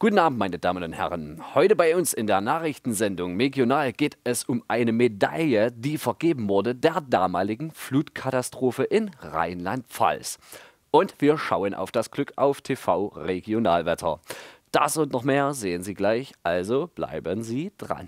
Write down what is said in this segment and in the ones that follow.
Guten Abend, meine Damen und Herren. Heute bei uns in der Nachrichtensendung Regional geht es um eine Medaille, die vergeben wurde der damaligen Flutkatastrophe in Rheinland-Pfalz. Und wir schauen auf das Glück auf TV Regionalwetter. Das und noch mehr sehen Sie gleich, also bleiben Sie dran.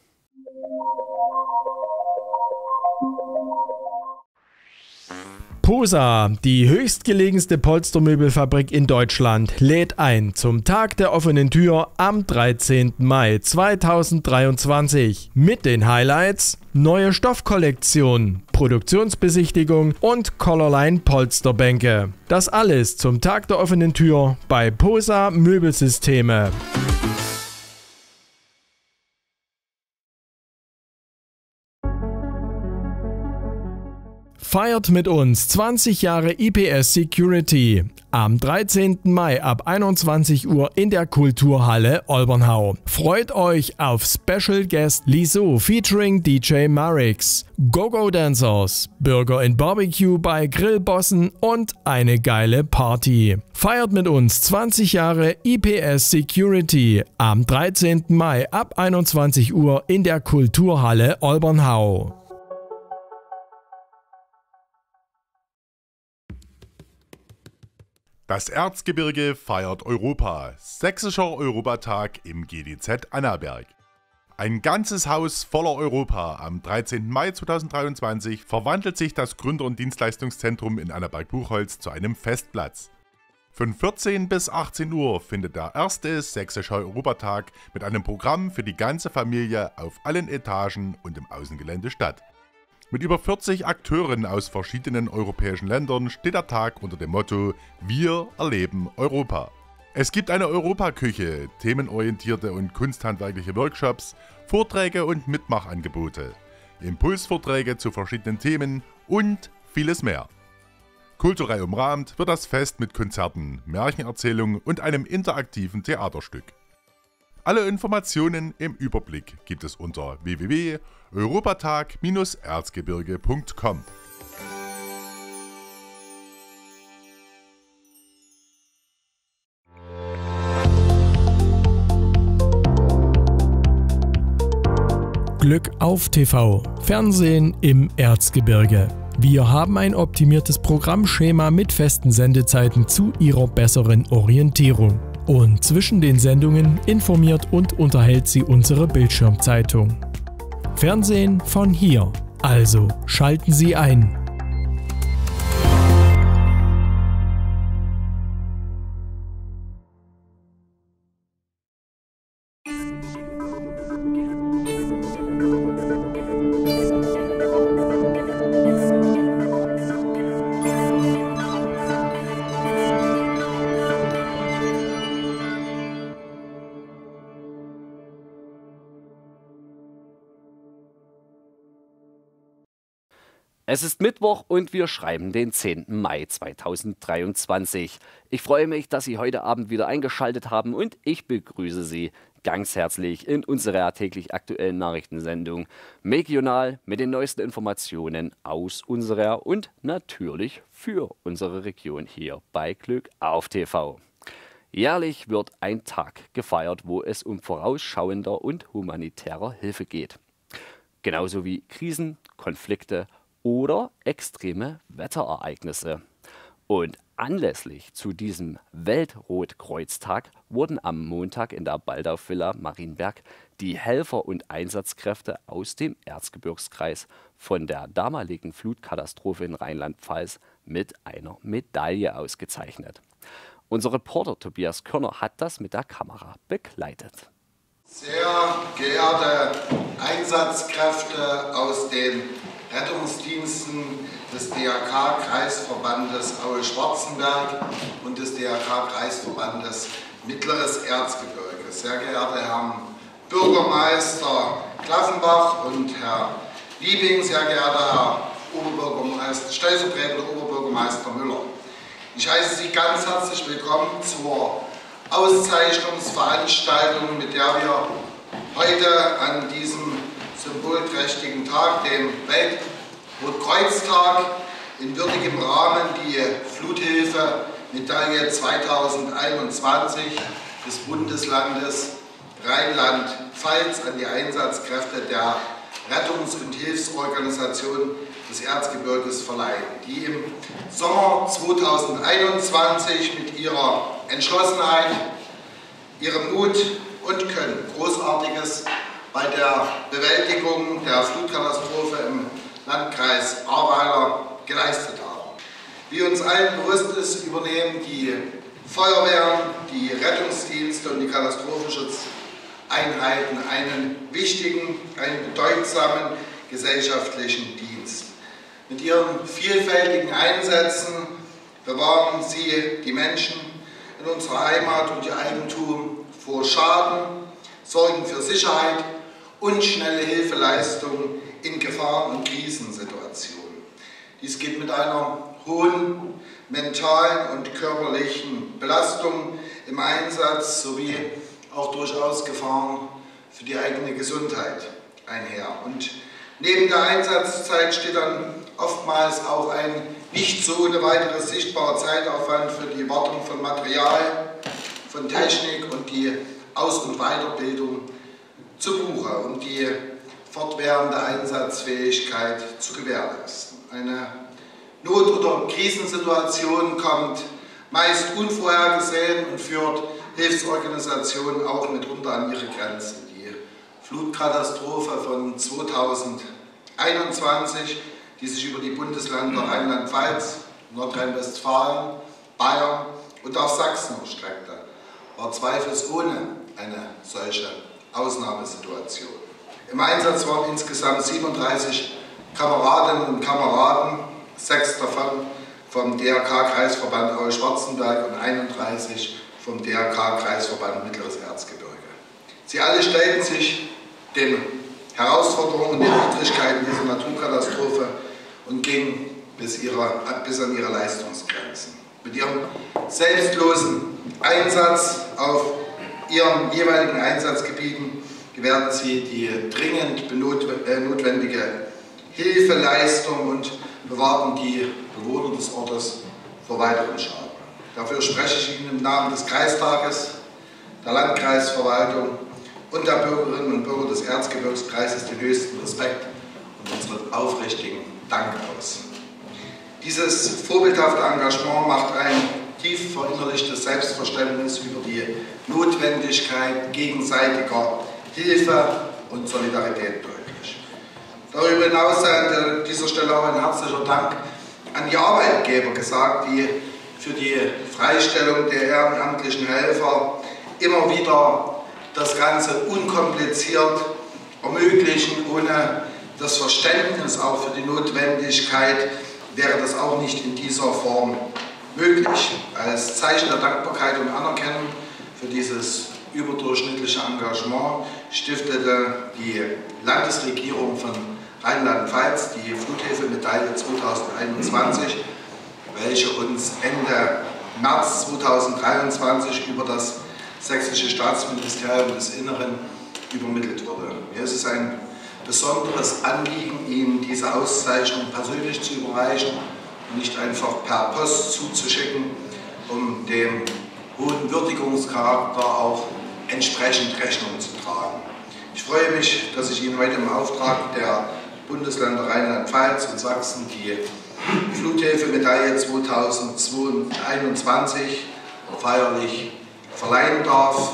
POSA, die höchstgelegenste Polstermöbelfabrik in Deutschland, lädt ein zum Tag der offenen Tür am 13. Mai 2023 mit den Highlights: neue Stoffkollektion, Produktionsbesichtigung und Colorline Polsterbänke. Das alles zum Tag der offenen Tür bei POSA Möbelsysteme. Feiert mit uns 20 Jahre IPS Security am 13. Mai ab 21 Uhr in der Kulturhalle Olbernhau. Freut euch auf Special Guest Liso featuring DJ Marix, Go-Go Dancers, Burger and Barbecue bei Grillbossen und eine geile Party. Feiert mit uns 20 Jahre IPS Security am 13. Mai ab 21 Uhr in der Kulturhalle Olbernhau. Das Erzgebirge feiert Europa. Sächsischer Europatag im GDZ Annaberg. Ein ganzes Haus voller Europa. Am 13. Mai 2023 verwandelt sich das Gründer- und Dienstleistungszentrum in Annaberg-Buchholz zu einem Festplatz. Von 14 bis 18 Uhr findet der erste Sächsische Europatag mit einem Programm für die ganze Familie auf allen Etagen und im Außengelände statt. Mit über 40 Akteuren aus verschiedenen europäischen Ländern steht der Tag unter dem Motto Wir erleben Europa. Es gibt eine Europaküche, themenorientierte und kunsthandwerkliche Workshops, Vorträge und Mitmachangebote, Impulsvorträge zu verschiedenen Themen und vieles mehr. Kulturell umrahmt wird das Fest mit Konzerten, Märchenerzählungen und einem interaktiven Theaterstück. Alle Informationen im Überblick gibt es unter www.europatag-erzgebirge.com. Glück auf TV, Fernsehen im Erzgebirge. Wir haben ein optimiertes Programmschema mit festen Sendezeiten zu Ihrer besseren Orientierung. Und zwischen den Sendungen informiert und unterhält Sie unsere Bildschirmzeitung. Fernsehen von hier. Also schalten Sie ein. Es ist Mittwoch und wir schreiben den 10. Mai 2023. Ich freue mich, dass Sie heute Abend wieder eingeschaltet haben und ich begrüße Sie ganz herzlich in unserer täglich aktuellen Nachrichtensendung Regional mit den neuesten Informationen aus unserer und natürlich für unsere Region hier bei Glück auf TV. Jährlich wird ein Tag gefeiert, wo es um vorausschauender und humanitärer Hilfe geht. Genauso wie Krisen, Konflikte oder extreme Wetterereignisse. Und anlässlich zu diesem Weltrotkreuztag wurden am Montag in der Baldauf-Villa Marienberg die Helfer und Einsatzkräfte aus dem Erzgebirgskreis von der damaligen Flutkatastrophe in Rheinland-Pfalz mit einer Medaille ausgezeichnet. Unser Reporter Tobias Körner hat das mit der Kamera begleitet. Sehr geehrte Einsatzkräfte aus den Rettungsdiensten des DRK-Kreisverbandes Aue-Schwarzenberg und des DRK-Kreisverbandes Mittleres Erzgebirge. Sehr geehrte Herren Bürgermeister Klaffenbach und Herr Liebing, sehr geehrter Herr stellvertretender Oberbürgermeister Müller. Ich heiße Sie ganz herzlich willkommen zur Auszeichnungsveranstaltung, mit der wir heute an diesem symbolträchtigen Tag, dem Weltrotkreuztag, in würdigem Rahmen die Fluthilfe-Medaille 2021 des Bundeslandes Rheinland-Pfalz an die Einsatzkräfte der Rettungs- und Hilfsorganisation des Erzgebirges verleihen, die im Sommer 2021 mit ihrer Entschlossenheit, ihrem Mut und Können Großartiges bei der Bewältigung der Flutkatastrophe im Landkreis Ahrweiler geleistet haben. Wie uns allen bewusst ist, übernehmen die Feuerwehren, die Rettungsdienste und die Katastrophenschutzeinheiten einen wichtigen, einen bedeutsamen gesellschaftlichen Dienst. Mit ihren vielfältigen Einsätzen bewahren sie die Menschen in unserer Heimat und ihr Eigentum vor Schaden, sorgen für Sicherheit und schnelle Hilfeleistung in Gefahren- und Krisensituationen. Dies geht mit einer hohen mentalen und körperlichen Belastung im Einsatz sowie auch durchaus Gefahren für die eigene Gesundheit einher. Und neben der Einsatzzeit steht dann oftmals auch ein nicht so ohne weiteres sichtbarer Zeitaufwand für die Wartung von Material, von Technik und die Aus- und Weiterbildung zu Buche, um die fortwährende Einsatzfähigkeit zu gewährleisten. Eine Not- oder Krisensituation kommt meist unvorhergesehen und führt Hilfsorganisationen auch mitunter an ihre Grenzen. Die Flutkatastrophe von 2021, die sich über die Bundesländer Rheinland-Pfalz, Nordrhein-Westfalen, Bayern und auch Sachsen erstreckte, war zweifelsohne eine solche Ausnahmesituation. Im Einsatz waren insgesamt 37 Kameradinnen und Kameraden, 6 davon vom DRK-Kreisverband Aue-Schwarzenberg und 31 vom DRK-Kreisverband Mittleres Erzgebirge. Sie alle stellten sich den Herausforderungen und den Widrigkeiten dieser Naturkatastrophe und gingen bis an ihre Leistungsgrenzen. Mit ihrem selbstlosen Einsatz auf ihren jeweiligen Einsatzgebieten gewährten sie die dringend notwendige Hilfeleistung und bewahrten die Bewohner des Ortes vor weiteren Schaden. Dafür spreche ich Ihnen im Namen des Kreistages, der Landkreisverwaltung und der Bürgerinnen und Bürger des Erzgebirgskreises den höchsten Respekt und unseren aufrichtigen Dank aus. Dieses vorbildhafte Engagement macht ein tief verinnerlichtes Selbstverständnis über die Notwendigkeit gegenseitiger Hilfe und Solidarität deutlich. Darüber hinaus sei an dieser Stelle auch ein herzlicher Dank an die Arbeitgeber gesagt, die für die Freistellung der ehrenamtlichen Helfer immer wieder das Ganze unkompliziert ermöglichen. Ohne das Verständnis auch für die Notwendigkeit wäre das auch nicht in dieser Form möglich. Als Zeichen der Dankbarkeit und Anerkennung für dieses überdurchschnittliche Engagement stiftete die Landesregierung von Rheinland-Pfalz die Fluthilfemedaille 2021, welche uns Ende März 2023 über das Sächsische Staatsministerium des Inneren übermittelt wurde. Mir ist es ein besonderes Anliegen, Ihnen diese Auszeichnung persönlich zu überreichen und nicht einfach per Post zuzuschicken, um dem hohen Würdigungscharakter auch entsprechend Rechnung zu tragen. Ich freue mich, dass ich Ihnen heute im Auftrag der Bundesländer Rheinland-Pfalz und Sachsen die Fluthilfemedaille 2021 feierlich verleihen darf.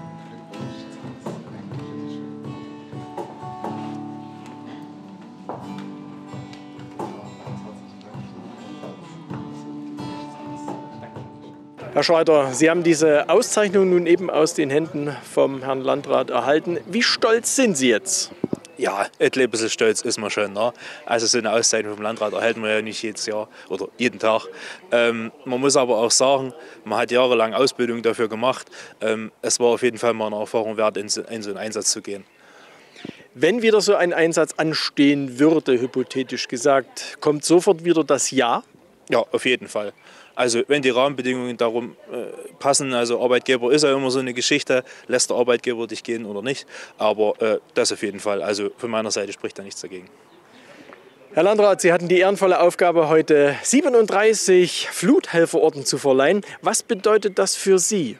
Herr Schreiter, Sie haben diese Auszeichnung nun eben aus den Händen vom Herrn Landrat erhalten. Wie stolz sind Sie jetzt? Ja, etwas bisschen stolz ist man schon. Ne? Also so eine Auszeichnung vom Landrat erhält man ja nicht jedes Jahr oder jeden Tag. Man muss aber auch sagen, man hat jahrelang Ausbildung dafür gemacht. Es war auf jeden Fall mal eine Erfahrung wert, in so einen Einsatz zu gehen. Wenn wieder so ein Einsatz anstehen würde, hypothetisch gesagt, kommt sofort wieder das Ja? Ja, auf jeden Fall. Also wenn die Rahmenbedingungen darum passen, also Arbeitgeber ist ja immer so eine Geschichte, lässt der Arbeitgeber dich gehen oder nicht, aber das auf jeden Fall, also von meiner Seite spricht da nichts dagegen. Herr Landrat, Sie hatten die ehrenvolle Aufgabe, heute 37 Fluthelferorden zu verleihen. Was bedeutet das für Sie?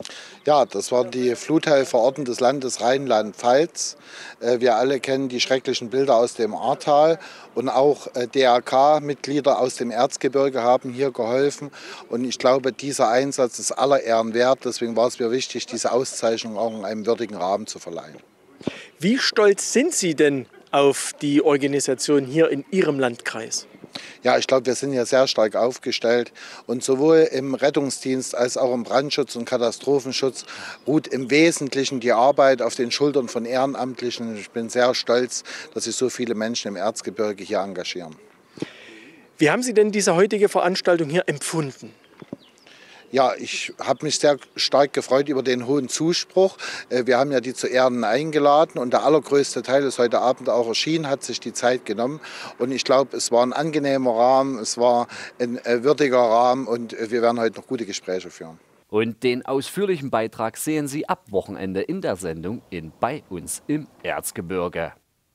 Ja, das waren die Flutheilverordneten des Landes Rheinland-Pfalz. Wir alle kennen die schrecklichen Bilder aus dem Ahrtal und auch DRK-Mitglieder aus dem Erzgebirge haben hier geholfen. Und ich glaube, dieser Einsatz ist aller Ehren wert. Deswegen war es mir wichtig, diese Auszeichnung auch in einem würdigen Rahmen zu verleihen. Wie stolz sind Sie denn auf die Organisation hier in Ihrem Landkreis? Ja, ich glaube, wir sind ja sehr stark aufgestellt und sowohl im Rettungsdienst als auch im Brandschutz und Katastrophenschutz ruht im Wesentlichen die Arbeit auf den Schultern von Ehrenamtlichen. Ich bin sehr stolz, dass sich so viele Menschen im Erzgebirge hier engagieren. Wie haben Sie denn diese heutige Veranstaltung hier empfunden? Ja, ich habe mich sehr stark gefreut über den hohen Zuspruch. Wir haben ja die zu Ehren eingeladen und der allergrößte Teil ist heute Abend auch erschienen, hat sich die Zeit genommen. Und ich glaube, es war ein angenehmer Rahmen, es war ein würdiger Rahmen und wir werden heute noch gute Gespräche führen. Und den ausführlichen Beitrag sehen Sie ab Wochenende in der Sendung Bei uns im Erzgebirge.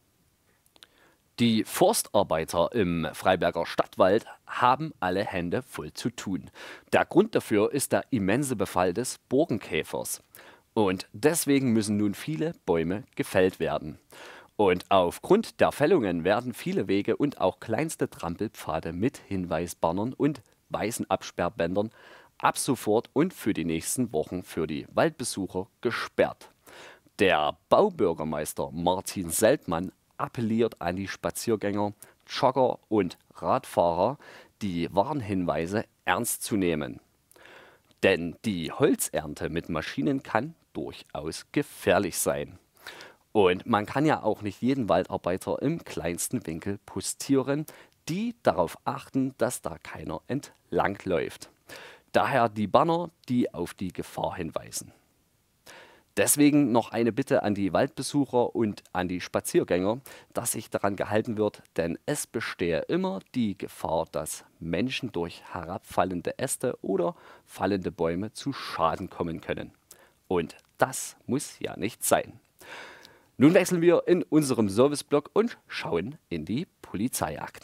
Die Forstarbeiter im Freiberger Stadtwald haben alle Hände voll zu tun. Der Grund dafür ist der immense Befall des Borkenkäfers. Und deswegen müssen nun viele Bäume gefällt werden. Und aufgrund der Fällungen werden viele Wege und auch kleinste Trampelpfade mit Hinweisbannern und weißen Absperrbändern ab sofort und für die nächsten Wochen für die Waldbesucher gesperrt. Der Baubürgermeister Martin Seltmann appelliert an die Spaziergänger, Jogger und Radfahrer, die Warnhinweise ernst zu nehmen. Denn die Holzernte mit Maschinen kann durchaus gefährlich sein. Und man kann ja auch nicht jeden Waldarbeiter im kleinsten Winkel postieren, die darauf achten, dass da keiner entlang läuft. Daher die Banner, die auf die Gefahr hinweisen. Deswegen noch eine Bitte an die Waldbesucher und an die Spaziergänger, dass sich daran gehalten wird, denn es bestehe immer die Gefahr, dass Menschen durch herabfallende Äste oder fallende Bäume zu Schaden kommen können. Und das muss ja nicht sein. Nun wechseln wir in unserem Serviceblock und schauen in die Polizeiakten.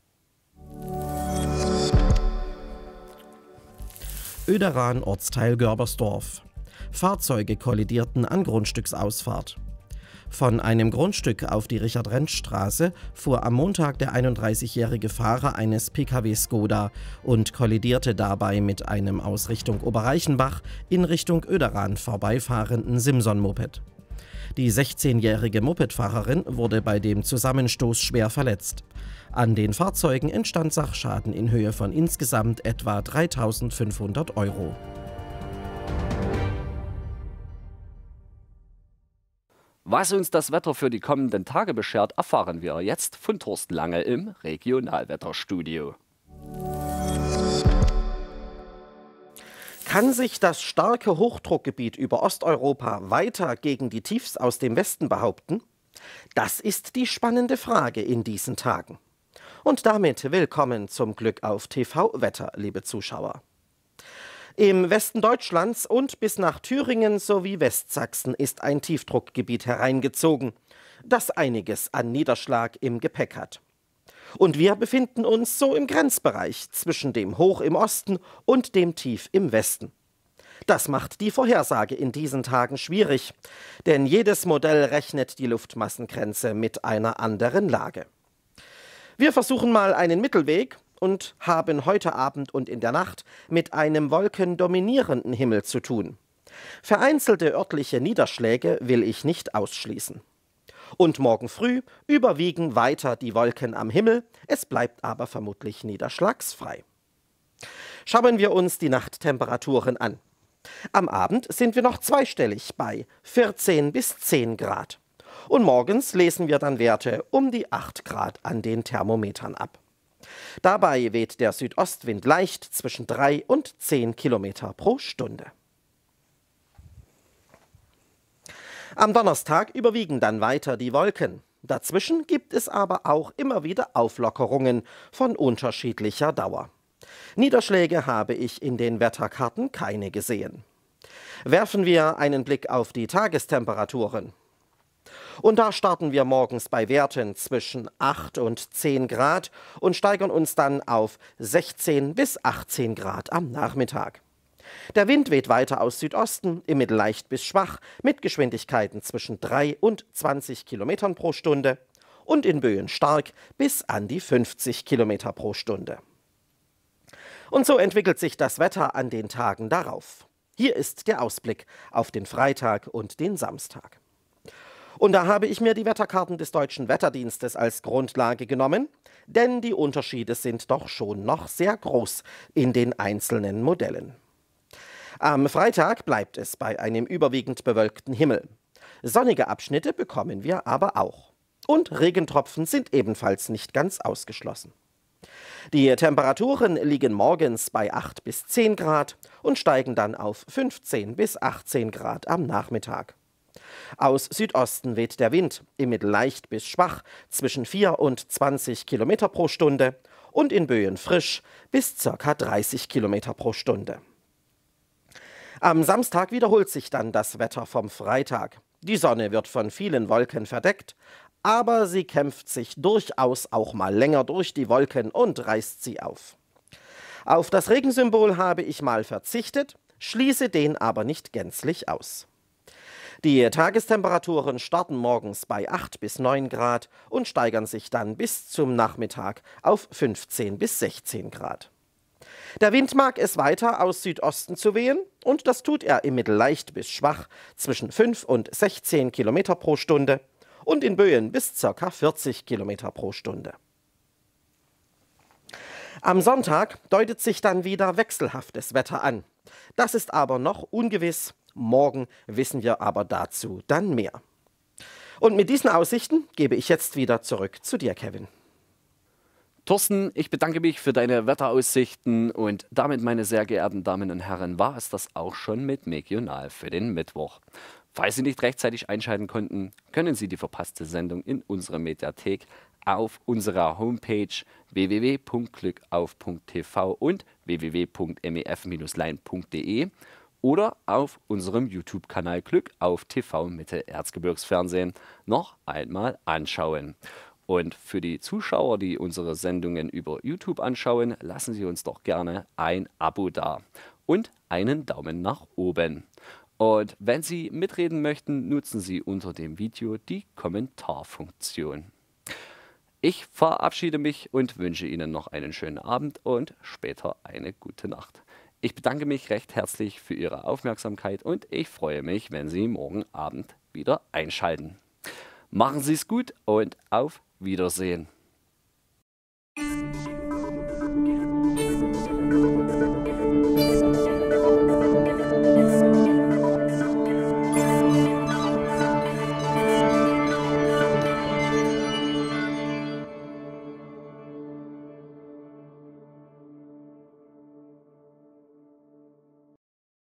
Oederan, Ortsteil Görbersdorf. Fahrzeuge kollidierten an Grundstücksausfahrt. Von einem Grundstück auf die Richard-Rentsch-Straße fuhr am Montag der 31-jährige Fahrer eines Pkw Skoda und kollidierte dabei mit einem aus Richtung Oberreichenbach in Richtung Oederan vorbeifahrenden Simson-Moped. Die 16-jährige Mopedfahrerin wurde bei dem Zusammenstoß schwer verletzt. An den Fahrzeugen entstand Sachschaden in Höhe von insgesamt etwa 3.500 €. Was uns das Wetter für die kommenden Tage beschert, erfahren wir jetzt von Thorsten Lange im Regionalwetterstudio. Kann sich das starke Hochdruckgebiet über Osteuropa weiter gegen die Tiefs aus dem Westen behaupten? Das ist die spannende Frage in diesen Tagen. Und damit willkommen zum Glück auf TV-Wetter, liebe Zuschauer. Im Westen Deutschlands und bis nach Thüringen sowie Westsachsen ist ein Tiefdruckgebiet hereingezogen, das einiges an Niederschlag im Gepäck hat. Und wir befinden uns so im Grenzbereich zwischen dem Hoch im Osten und dem Tief im Westen. Das macht die Vorhersage in diesen Tagen schwierig, denn jedes Modell rechnet die Luftmassengrenze mit einer anderen Lage. Wir versuchen mal einen Mittelweg und haben heute Abend und in der Nacht mit einem wolkendominierenden Himmel zu tun. Vereinzelte örtliche Niederschläge will ich nicht ausschließen. Und morgen früh überwiegen weiter die Wolken am Himmel, es bleibt aber vermutlich niederschlagsfrei. Schauen wir uns die Nachttemperaturen an. Am Abend sind wir noch zweistellig bei 14 bis 10 Grad. Und morgens lesen wir dann Werte um die 8 Grad an den Thermometern ab. Dabei weht der Südostwind leicht zwischen 3 und 10 Kilometer pro Stunde. Am Donnerstag überwiegen dann weiter die Wolken. Dazwischen gibt es aber auch immer wieder Auflockerungen von unterschiedlicher Dauer. Niederschläge habe ich in den Wetterkarten keine gesehen. Werfen wir einen Blick auf die Tagestemperaturen. Und da starten wir morgens bei Werten zwischen 8 und 10 Grad und steigern uns dann auf 16 bis 18 Grad am Nachmittag. Der Wind weht weiter aus Südosten, im Mittel leicht bis schwach, mit Geschwindigkeiten zwischen 3 und 20 Kilometern pro Stunde und in Böen stark bis an die 50 Kilometer pro Stunde. Und so entwickelt sich das Wetter an den Tagen darauf. Hier ist der Ausblick auf den Freitag und den Samstag. Und da habe ich mir die Wetterkarten des Deutschen Wetterdienstes als Grundlage genommen, denn die Unterschiede sind doch schon noch sehr groß in den einzelnen Modellen. Am Freitag bleibt es bei einem überwiegend bewölkten Himmel. Sonnige Abschnitte bekommen wir aber auch. Und Regentropfen sind ebenfalls nicht ganz ausgeschlossen. Die Temperaturen liegen morgens bei 8 bis 10 Grad und steigen dann auf 15 bis 18 Grad am Nachmittag. Aus Südosten weht der Wind, im Mittel leicht bis schwach, zwischen 4 und 20 Kilometer pro Stunde und in Böen frisch bis ca. 30 Kilometer pro Stunde. Am Samstag wiederholt sich dann das Wetter vom Freitag. Die Sonne wird von vielen Wolken verdeckt, aber sie kämpft sich durchaus auch mal länger durch die Wolken und reißt sie auf. Auf das Regensymbol habe ich mal verzichtet, schließe den aber nicht gänzlich aus. Die Tagestemperaturen starten morgens bei 8 bis 9 Grad und steigern sich dann bis zum Nachmittag auf 15 bis 16 Grad. Der Wind mag es weiter aus Südosten zu wehen und das tut er im Mittel leicht bis schwach zwischen 5 und 16 Kilometer pro Stunde und in Böen bis ca. 40 Kilometer pro Stunde. Am Sonntag deutet sich dann wieder wechselhaftes Wetter an. Das ist aber noch ungewiss. Morgen wissen wir aber dazu dann mehr. Und mit diesen Aussichten gebe ich jetzt wieder zurück zu dir, Kevin. Thorsten, ich bedanke mich für deine Wetteraussichten und damit, meine sehr geehrten Damen und Herren, war es das auch schon mit Megional für den Mittwoch. Falls Sie nicht rechtzeitig einschalten konnten, können Sie die verpasste Sendung in unserer Mediathek auf unserer Homepage www.glückauf.tv und www.mef-lein.de oder auf unserem YouTube-Kanal Glück auf TV Mitte-Erzgebirgsfernsehen noch einmal anschauen. Und für die Zuschauer, die unsere Sendungen über YouTube anschauen, lassen Sie uns doch gerne ein Abo da und einen Daumen nach oben. Und wenn Sie mitreden möchten, nutzen Sie unter dem Video die Kommentarfunktion. Ich verabschiede mich und wünsche Ihnen noch einen schönen Abend und später eine gute Nacht. Ich bedanke mich recht herzlich für Ihre Aufmerksamkeit und ich freue mich, wenn Sie morgen Abend wieder einschalten. Machen Sie es gut und auf Wiedersehen.